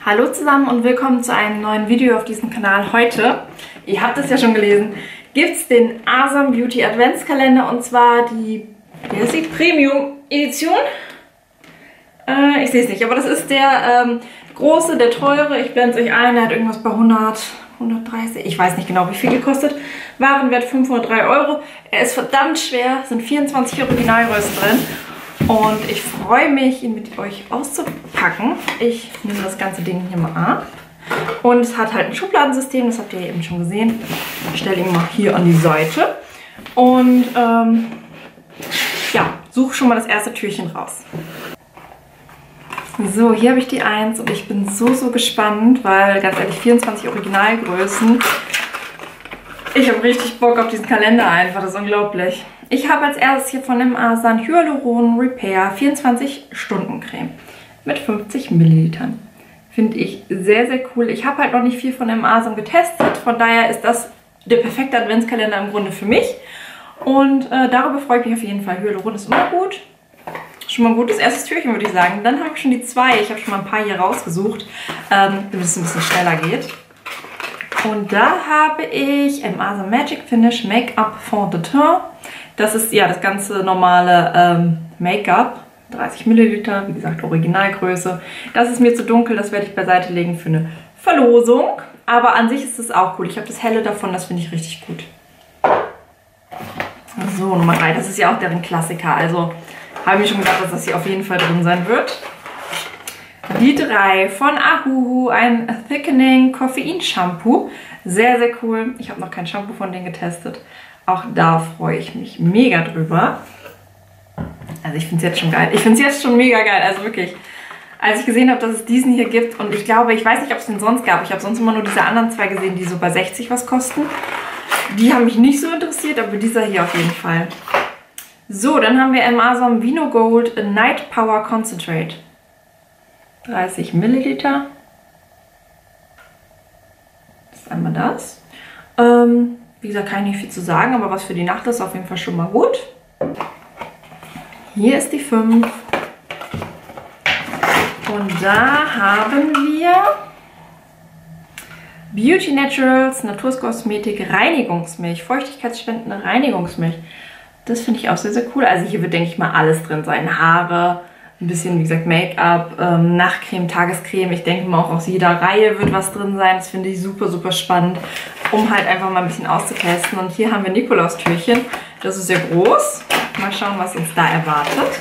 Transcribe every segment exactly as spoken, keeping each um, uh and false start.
Hallo zusammen und willkommen zu einem neuen Video auf diesem Kanal. Heute, ihr habt es ja schon gelesen, gibt es den Asam Beauty Adventskalender und zwar die, wie heißt die? Premium Edition. Äh, ich sehe es nicht, aber das ist der ähm, große, der teure. Ich blende es euch ein, der hat irgendwas bei hundert, hundertdreißig, ich weiß nicht genau wie viel gekostet. Warenwert fünfhundertdrei Euro. Er ist verdammt schwer, sind vierundzwanzig Originalgrößen drin. Und ich freue mich, ihn mit euch auszupacken. Ich nehme das ganze Ding hier mal ab. Und es hat halt ein Schubladensystem, das habt ihr eben schon gesehen. Ich stelle ihn mal hier an die Seite. Und ähm, ja, suche schon mal das erste Türchen raus. So, hier habe ich die eins und ich bin so, so gespannt, weil ganz ehrlich, vierundzwanzig Originalgrößen. Ich habe richtig Bock auf diesen Kalender einfach, das ist unglaublich. Ich habe als erstes hier von dem Asam Hyaluron Repair vierundzwanzig Stunden Creme mit fünfzig Millilitern. Finde ich sehr, sehr cool. Ich habe halt noch nicht viel von dem Asam getestet, von daher ist das der perfekte Adventskalender im Grunde für mich. Und äh, darüber freue ich mich auf jeden Fall. Hyaluron ist immer gut. Schon mal ein gutes erstes Türchen, würde ich sagen. Dann habe ich schon die zwei. Ich habe schon mal ein paar hier rausgesucht, ähm, damit es ein bisschen schneller geht. Und da habe ich im Asam Magic Finish Make-up Fond de Teint. Das ist ja das ganze normale ähm, Make-up. dreißig Milliliter, wie gesagt, Originalgröße. Das ist mir zu dunkel, das werde ich beiseite legen für eine Verlosung. Aber an sich ist es auch cool. Ich habe das helle davon, das finde ich richtig gut. So, Nummer drei. Das ist ja auch deren Klassiker. Also habe ich mir schon gedacht, dass das hier auf jeden Fall drin sein wird. Die drei von Ahuhu, ein Thickening Koffein Shampoo. Sehr, sehr cool. Ich habe noch kein Shampoo von denen getestet. Auch da freue ich mich mega drüber. Also ich finde es jetzt schon geil. Ich finde es jetzt schon mega geil. Also wirklich, als ich gesehen habe, dass es diesen hier gibt und ich glaube, ich weiß nicht, ob es den sonst gab. Ich habe sonst immer nur diese anderen zwei gesehen, die so bei sechzig was kosten. Die haben mich nicht so interessiert, aber dieser hier auf jeden Fall. So, dann haben wir im Asam Vino Gold Night Power Concentrate. dreißig Milliliter. Das ist einmal das. Ähm, wie gesagt, kann ich nicht viel zu sagen, aber was für die Nacht ist auf jeden Fall schon mal gut. Hier ist die fünf. Und da haben wir Beauty Naturals Naturskosmetik Reinigungsmilch. Feuchtigkeitsspendende Reinigungsmilch. Das finde ich auch sehr, sehr cool. Also hier wird, denke ich mal, alles drin sein. Haare, ein bisschen, wie gesagt, Make-up, ähm, Nachtcreme, Tagescreme. Ich denke mal, auch aus jeder Reihe wird was drin sein. Das finde ich super, super spannend, um halt einfach mal ein bisschen auszutesten. Und hier haben wir Nikolaustürchen. Das ist sehr groß. Mal schauen, was uns da erwartet.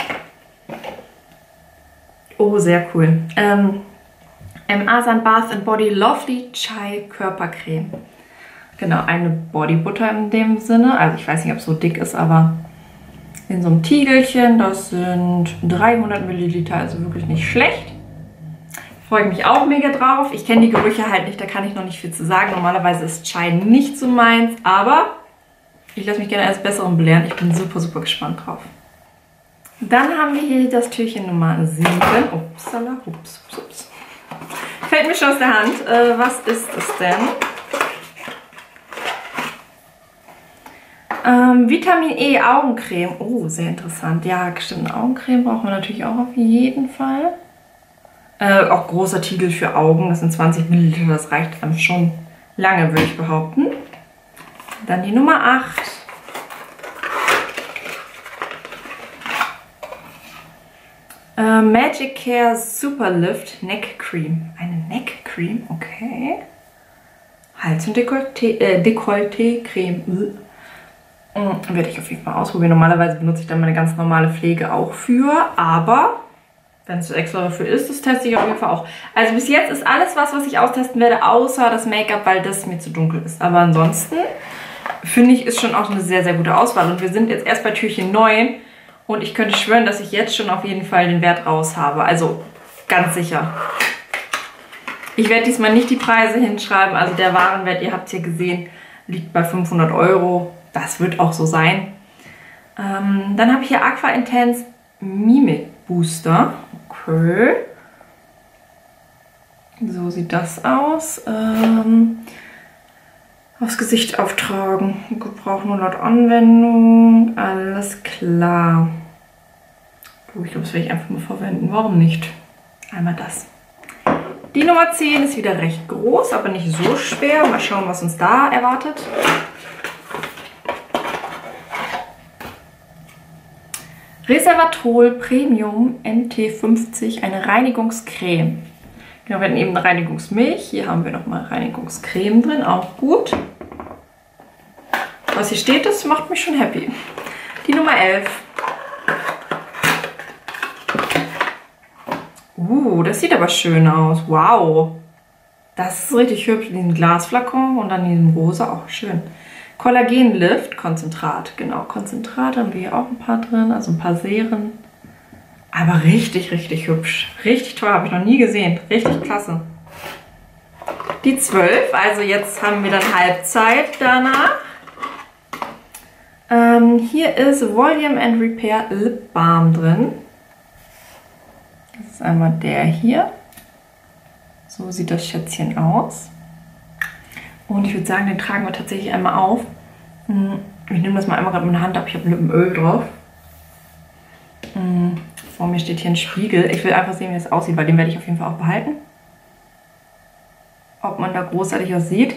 Oh, sehr cool. Ähm, im Asam Bath and Body Lovely Chai Körpercreme. Genau, eine Bodybutter in dem Sinne. Also ich weiß nicht, ob es so dick ist, aber in so einem Tiegelchen. Das sind dreihundert Milliliter, also wirklich nicht schlecht. Freue ich mich auch mega drauf. Ich kenne die Gerüche halt nicht, da kann ich noch nicht viel zu sagen. Normalerweise ist Chai nicht so meins, aber ich lasse mich gerne als Besseren belehren. Ich bin super, super gespannt drauf. Dann haben wir hier das Türchen Nummer sieben. Upsala, ups, ups, ups. Fällt mir schon aus der Hand. Äh, was ist es denn? Ähm, Vitamin E Augencreme. Oh, sehr interessant. Ja, stimmt. Augencreme brauchen wir natürlich auch auf jeden Fall. Äh, auch großer Tiegel für Augen. Das sind zwanzig Milliliter. Das reicht einem schon lange, würde ich behaupten. Dann die Nummer acht. Äh, Magic Care Super Lift Neck Cream. Eine Neck Cream, okay. Hals- und Dekolleté, äh, Dekolleté Creme. Mhm, werde ich auf jeden Fall ausprobieren. Normalerweise benutze ich dann meine ganz normale Pflege auch für, aber wenn es extra dafür ist, das teste ich auf jeden Fall auch. Also bis jetzt ist alles was, was ich austesten werde, außer das Make-up, weil das mir zu dunkel ist. Aber ansonsten finde ich, ist schon auch eine sehr, sehr gute Auswahl. Und wir sind jetzt erst bei Türchen neun und ich könnte schwören, dass ich jetzt schon auf jeden Fall den Wert raus habe. Also ganz sicher. Ich werde diesmal nicht die Preise hinschreiben. Also der Warenwert, ihr habt es hier gesehen, liegt bei fünfhundert Euro. Das wird auch so sein. Ähm, dann habe ich hier Aqua Intense Mimic Booster. Okay. So sieht das aus. Ähm, aufs Gesicht auftragen. Gebrauch nur laut Anwendung. Alles klar. Ich glaube, das werde ich einfach mal verwenden. Warum nicht? Einmal das. Die Nummer zehn ist wieder recht groß, aber nicht so schwer. Mal schauen, was uns da erwartet. Resveratrol Premium N T fünfzig, eine Reinigungscreme. Genau, wir hatten eben eine Reinigungsmilch. Hier haben wir nochmal Reinigungscreme drin, auch gut. Was hier steht, das macht mich schon happy. Die Nummer elf. Uh, das sieht aber schön aus. Wow. Das ist richtig hübsch. Diesen Glasflakon und dann diesen rosa, auch schön. Kollagen Lift Konzentrat. Genau, Konzentrat haben wir hier auch ein paar drin, also ein paar Serien. Aber richtig, richtig hübsch. Richtig toll, habe ich noch nie gesehen. Richtig klasse. Die zwölf, also jetzt haben wir dann Halbzeit danach. Ähm, hier ist Volume and Repair Lip Balm drin. Das ist einmal der hier. So sieht das Schätzchen aus. Und ich würde sagen, den tragen wir tatsächlich einmal auf. Ich nehme das mal einmal gerade mit der Hand ab. Ich habe Lippenöl drauf. Vor mir steht hier ein Spiegel. Ich will einfach sehen, wie das aussieht, weil den werde ich auf jeden Fall auch behalten. Ob man da großartig was sieht.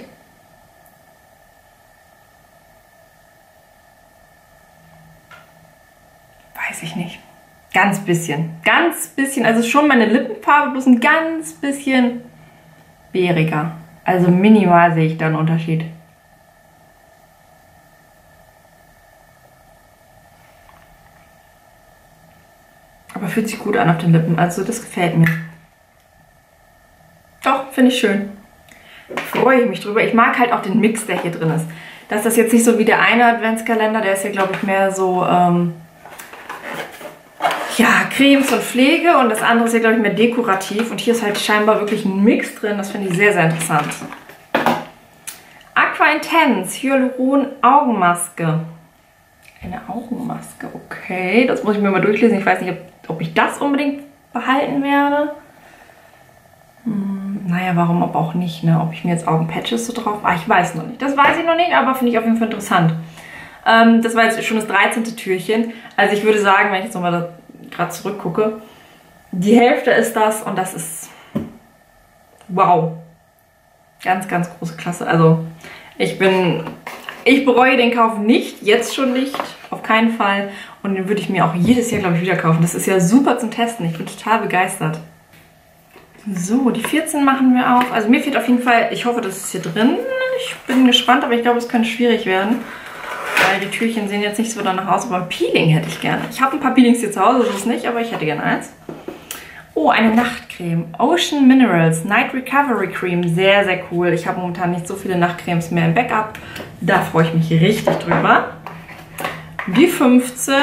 Weiß ich nicht. Ganz bisschen. Ganz bisschen. Also schon meine Lippenfarbe, bloß ein ganz bisschen bäriger. Also minimal sehe ich da einen Unterschied. Aber fühlt sich gut an auf den Lippen. Also das gefällt mir. Doch, finde ich schön. Freue ich mich drüber. Ich mag halt auch den Mix, der hier drin ist. Dass das jetzt nicht so wie der eine Adventskalender, der ist ja, glaube ich, mehr so, ähm, ja, Cremes und Pflege. Und das andere ist ja, glaube ich, mehr dekorativ. Und hier ist halt scheinbar wirklich ein Mix drin. Das finde ich sehr, sehr interessant. Aqua Intense Hyaluron Augenmaske. Eine Augenmaske, okay. Das muss ich mir mal durchlesen. Ich weiß nicht, ob, ob ich das unbedingt behalten werde. Hm, naja, warum aber auch nicht, ne? Ob ich mir jetzt Augenpatches so drauf... Ah, ich weiß noch nicht. Das weiß ich noch nicht, aber finde ich auf jeden Fall interessant. Ähm, das war jetzt schon das dreizehnte Türchen. Also ich würde sagen, wenn ich jetzt nochmal gerade zurückgucke, die Hälfte ist das und das ist... Wow. Ganz, ganz große Klasse. Also ich bin... Ich bereue den Kauf nicht, jetzt schon nicht, auf keinen Fall. Und den würde ich mir auch jedes Jahr, glaube ich, wieder kaufen. Das ist ja super zum Testen. Ich bin total begeistert. So, die vierzehn machen wir auf. Also mir fehlt auf jeden Fall, ich hoffe, das ist hier drin. Ich bin gespannt, aber ich glaube, es könnte schwierig werden. Weil die Türchen sehen jetzt nicht so danach aus. Aber ein Peeling hätte ich gerne. Ich habe ein paar Peelings hier zu Hause, das ist nicht, aber ich hätte gerne eins. Oh, eine Nachtcreme. Ocean Minerals Night Recovery Cream. Sehr, sehr cool. Ich habe momentan nicht so viele Nachtcremes mehr im Backup. Da freue ich mich richtig drüber. Die fünfzehn.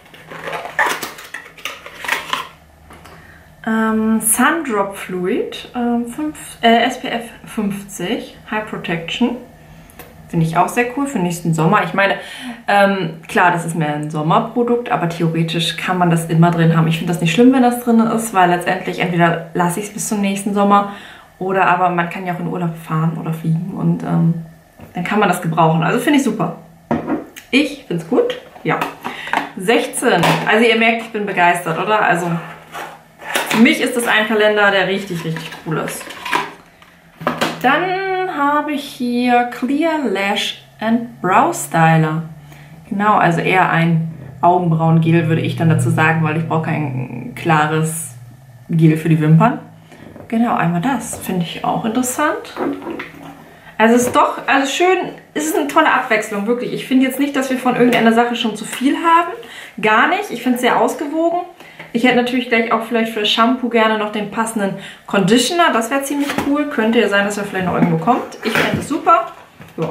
Ähm, Sundrop Fluid. Ähm, fünf, äh, S P F fünfzig. High Protection. Finde ich auch sehr cool für nächsten Sommer. Ich meine, ähm, klar, das ist mehr ein Sommerprodukt, aber theoretisch kann man das immer drin haben. Ich finde das nicht schlimm, wenn das drin ist, weil letztendlich entweder lasse ich es bis zum nächsten Sommer oder aber man kann ja auch in Urlaub fahren oder fliegen und ähm, dann kann man das gebrauchen. Also finde ich super. Ich finde es gut. Ja. sechzehn. Also ihr merkt, ich bin begeistert, oder? Also für mich ist das ein Kalender, der richtig, richtig cool ist. Dann habe ich hier Clear Lash and Brow Styler. Genau, also eher ein Augenbrauengel, würde ich dann dazu sagen, weil ich brauche kein klares Gel für die Wimpern. Genau, einmal das. Finde ich auch interessant. Also es ist doch, also schön, es ist eine tolle Abwechslung, wirklich. Ich finde jetzt nicht, dass wir von irgendeiner Sache schon zu viel haben. Gar nicht. Ich finde es sehr ausgewogen. Ich hätte natürlich gleich auch vielleicht für das Shampoo gerne noch den passenden Conditioner. Das wäre ziemlich cool. Könnte ja sein, dass er vielleicht noch irgendwo kommt. Ich fände es super. Ja.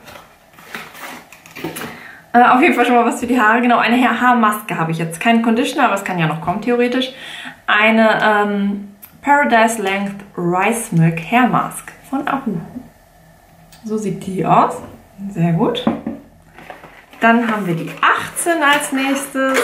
Äh, auf jeden Fall schon mal was für die Haare. Genau, eine Haarmaske habe ich jetzt. Kein Conditioner, aber es kann ja noch kommen, theoretisch. Eine ähm, Paradise Length Rice Milk Hair Mask von Ahu. So sieht die aus. Sehr gut. Dann haben wir die achtzehn als nächstes.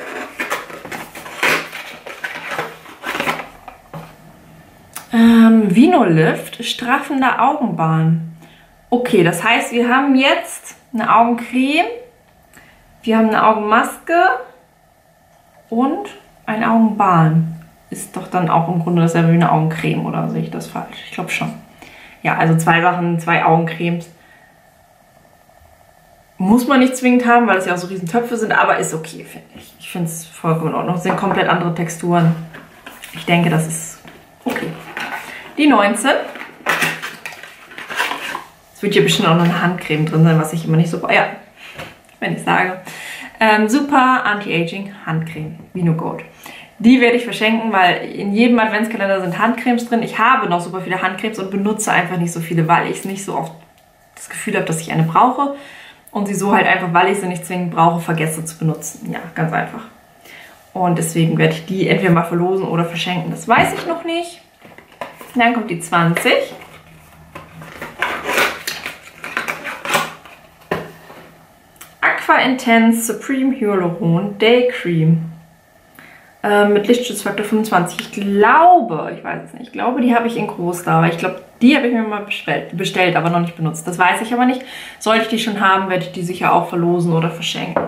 Ähm, Vinolift, straffender Augenbalm. Okay, das heißt, wir haben jetzt eine Augencreme, wir haben eine Augenmaske und ein Augenbalm. ist doch dann auch im Grunde dasselbe wie eine Augencreme, oder sehe ich das falsch? Ich glaube schon. Ja, also zwei Sachen, zwei Augencremes. Muss man nicht zwingend haben, weil es ja auch so riesen Töpfe sind, aber ist okay, finde ich. Ich finde es vollkommen in Ordnung. Es sind komplett andere Texturen. Ich denke, das ist okay. Die neunzehn. Es wird hier bestimmt auch noch eine Handcreme drin sein, was ich immer nicht so... Ja, wenn ich sage. Ähm, super Anti-Aging Handcreme. Vino Gold. Die werde ich verschenken, weil in jedem Adventskalender sind Handcremes drin. Ich habe noch super viele Handcremes und benutze einfach nicht so viele, weil ich nicht so oft das Gefühl habe, dass ich eine brauche. Und sie so halt einfach, weil ich sie nicht zwingend brauche, vergesse zu benutzen. Ja, ganz einfach. Und deswegen werde ich die entweder mal verlosen oder verschenken. Das weiß ich noch nicht. Dann kommt die zwanzig. Aqua Intense Supreme Hyaluron Day Cream. Äh, mit Lichtschutzfaktor fünfundzwanzig. Ich glaube, ich weiß es nicht, ich glaube, die habe ich in groß da. Ich glaube, die habe ich mir mal bestellt, bestellt, aber noch nicht benutzt. Das weiß ich aber nicht. Sollte ich die schon haben, werde ich die sicher auch verlosen oder verschenken.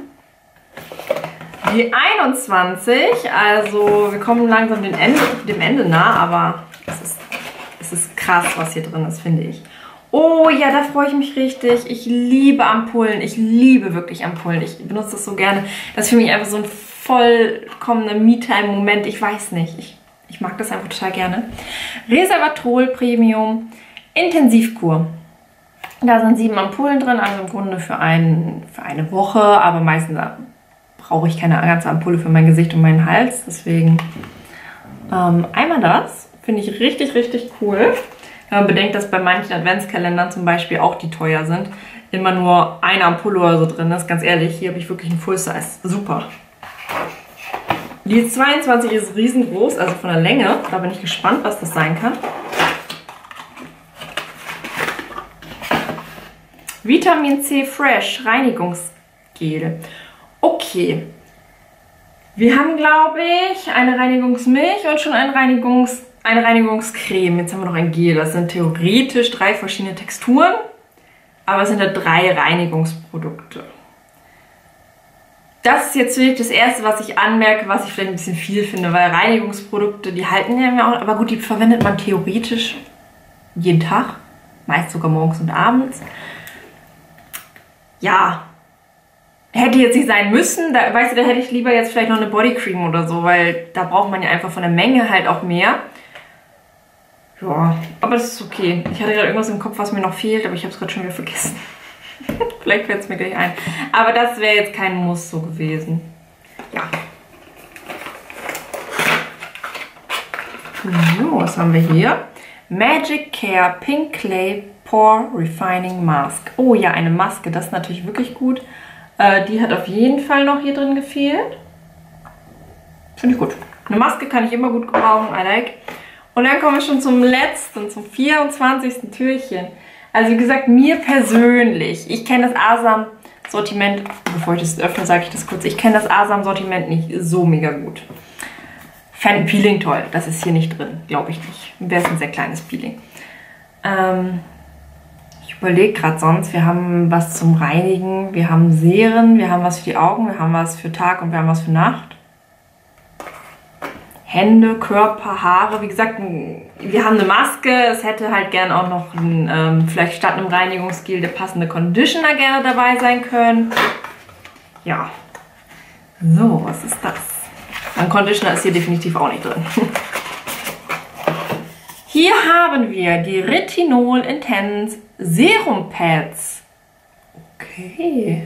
Die einundzwanzig, also wir kommen langsam dem Ende, dem Ende nah, aber es ist, es ist krass, was hier drin ist, finde ich. Oh ja, da freue ich mich richtig. Ich liebe Ampullen. Ich liebe wirklich Ampullen. Ich benutze das so gerne. Das ist für mich einfach so ein vollkommener Me-Time-Moment. Ich weiß nicht. Ich, ich mag das einfach total gerne. Resveratrol Premium Intensivkur. Da sind sieben Ampullen drin, also im Grunde für, ein, für eine Woche. Aber meistens brauche ich keine ganze Ampulle für mein Gesicht und meinen Hals. Deswegen ähm, einmal das. Finde ich richtig, richtig cool. Wenn man bedenkt, dass bei manchen Adventskalendern zum Beispiel auch die teuer sind, immer nur eine Ampulle oder so drin ist. Ganz ehrlich, hier habe ich wirklich einen Full Size. Super. Die zweiundzwanzig ist riesengroß, also von der Länge. Da bin ich gespannt, was das sein kann. Vitamin C Fresh Reinigungsgel. Okay. Wir haben, glaube ich, eine Reinigungsmilch und schon ein Reinigungs... eine Reinigungscreme. Jetzt haben wir noch ein Gel. Das sind theoretisch drei verschiedene Texturen, aber es sind ja drei Reinigungsprodukte. Das ist jetzt wirklich das erste, was ich anmerke, was ich vielleicht ein bisschen viel finde, weil Reinigungsprodukte, die halten ja auch, aber gut, die verwendet man theoretisch jeden Tag, meist sogar morgens und abends. Ja, hätte jetzt nicht sein müssen, da, weißt du, da hätte ich lieber jetzt vielleicht noch eine Bodycreme oder so, weil da braucht man ja einfach von der Menge halt auch mehr. Ja, aber das ist okay. Ich hatte gerade irgendwas im Kopf, was mir noch fehlt, aber ich habe es gerade schon wieder vergessen. Vielleicht fällt es mir gleich ein. Aber das wäre jetzt kein Muss so gewesen. Ja. So, was haben wir hier? Magic Care Pink Clay Pore Refining Mask. Oh ja, eine Maske, das ist natürlich wirklich gut. Äh, die hat auf jeden Fall noch hier drin gefehlt. Finde ich gut. Eine Maske kann ich immer gut gebrauchen, I like. Und dann kommen wir schon zum letzten, zum vierundzwanzigsten Türchen. Also wie gesagt, mir persönlich, ich kenne das Asam-Sortiment, bevor ich das öffne, sage ich das kurz, ich kenne das Asam-Sortiment nicht so mega gut. Fand Peeling toll, das ist hier nicht drin, glaube ich nicht. Wäre es ein sehr kleines Peeling. Ähm, ich überlege gerade sonst, wir haben was zum Reinigen, wir haben Serien, wir haben was für die Augen, wir haben was für Tag und wir haben was für Nacht. Hände, Körper, Haare, wie gesagt, wir haben eine Maske, es hätte halt gern auch noch ein, ähm, vielleicht statt einem Reinigungsgel der passende Conditioner gerne dabei sein können. Ja, so, was ist das? Ein Conditioner ist hier definitiv auch nicht drin. Hier haben wir die Retinol Intense Serum Pads. Okay.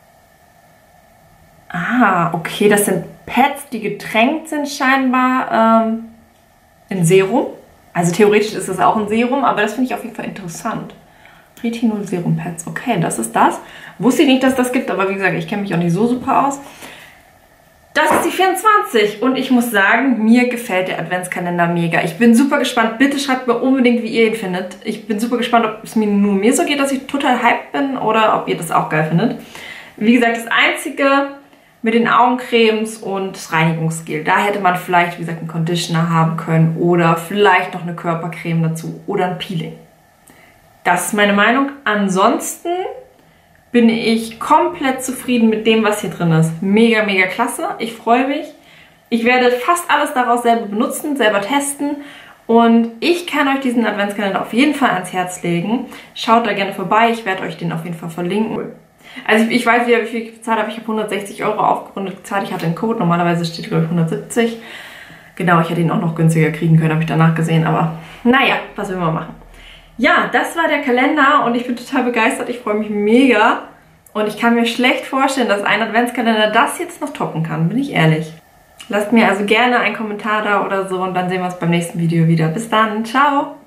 Ah, okay, das sind Pads, die getränkt sind scheinbar ähm, in Serum. Also theoretisch ist es auch ein Serum, aber das finde ich auf jeden Fall interessant. Retinol Serum Pads, okay, das ist das. Wusste ich nicht, dass das gibt, aber wie gesagt, ich kenne mich auch nicht so super aus. Das ist die vierundzwanzig und ich muss sagen, mir gefällt der Adventskalender mega. Ich bin super gespannt. Bitte schreibt mir unbedingt, wie ihr ihn findet. Ich bin super gespannt, ob es mir nur mir so geht, dass ich total hyped bin oder ob ihr das auch geil findet. Wie gesagt, das Einzige mit den Augencremes und das Reinigungsgel. Da hätte man vielleicht, wie gesagt, einen Conditioner haben können oder vielleicht noch eine Körpercreme dazu oder ein Peeling. Das ist meine Meinung. Ansonsten bin ich komplett zufrieden mit dem, was hier drin ist. Mega, mega klasse. Ich freue mich. Ich werde fast alles daraus selber benutzen, selber testen. Und ich kann euch diesen Adventskalender auf jeden Fall ans Herz legen. Schaut da gerne vorbei, ich werde euch den auf jeden Fall verlinken. Also ich, ich weiß wieder, wie viel ich gezahlt habe. Ich habe hundertsechzig Euro aufgerundet gezahlt. Ich hatte einen Code, normalerweise steht glaube ich hundertsiebzig. Genau, ich hätte ihn auch noch günstiger kriegen können, habe ich danach gesehen. Aber naja, was will man machen. Ja, das war der Kalender und ich bin total begeistert. Ich freue mich mega. Und ich kann mir schlecht vorstellen, dass ein Adventskalender das jetzt noch toppen kann, bin ich ehrlich. Lasst mir also gerne einen Kommentar da oder so und dann sehen wir uns beim nächsten Video wieder. Bis dann, ciao!